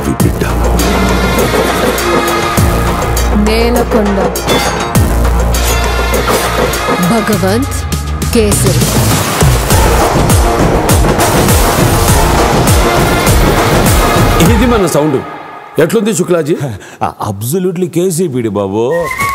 రవి బిడ్డ. నేలకొండ భగవంత్ కేసరి. ఇది మన సౌండ్ ఎట్లుంది శుక్లాజీ? అబ్సల్యూట్లీ కేసీపీడి బాబు.